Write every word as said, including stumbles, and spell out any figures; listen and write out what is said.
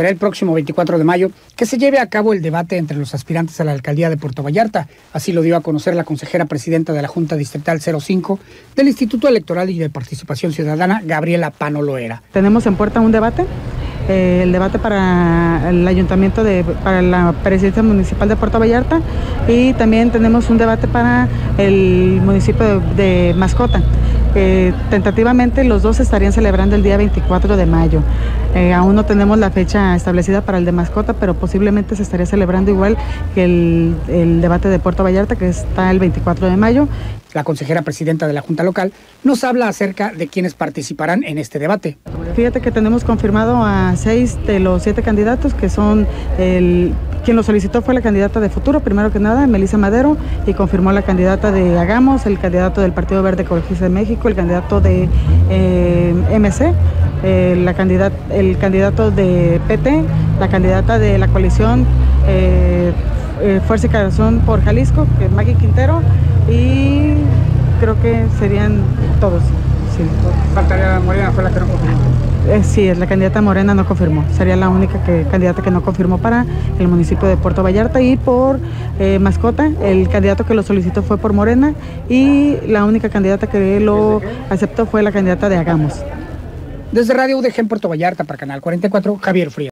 Será el próximo veinticuatro de mayo que se lleve a cabo el debate entre los aspirantes a la alcaldía de Puerto Vallarta. Así lo dio a conocer la consejera presidenta de la Junta Distrital cero cinco del Instituto Electoral y de Participación Ciudadana, Gabriela Pano Loera. Tenemos en puerta un debate. Eh, el debate para el ayuntamiento, de, para la presidencia municipal de Puerto Vallarta, y también tenemos un debate para el municipio de, de Mascota. Eh, tentativamente los dos estarían celebrando el día veinticuatro de mayo. Eh, aún no tenemos la fecha establecida para el de Mascota, pero posiblemente se estaría celebrando igual que el, el debate de Puerto Vallarta, que está el veinticuatro de mayo. La consejera presidenta de la Junta Local nos habla acerca de quienes participarán en este debate. Fíjate que tenemos confirmado a seis de los siete candidatos, que son el... Quien lo solicitó fue la candidata de Futuro, primero que nada, Melissa Madero, y confirmó la candidata de Hagamos, el candidato del Partido Verde Ecologista de México, el candidato de eh, M C, eh, la candidata, el candidato de P T, la candidata de la coalición eh, eh, Fuerza y Corazón por Jalisco, que es Maggie Quintero, y creo que serían todos. Sí. Faltaría Morena, fue la que no confirmó. Eh, sí, es la candidata Morena, no confirmó. Sería la única que, candidata que no confirmó para el municipio de Puerto Vallarta. Y por eh, Mascota, el candidato que lo solicitó fue por Morena, y la única candidata que lo aceptó fue la candidata de Hagamos. Desde Radio U D G en Puerto Vallarta para Canal cuarenta y cuatro, Javier Frías.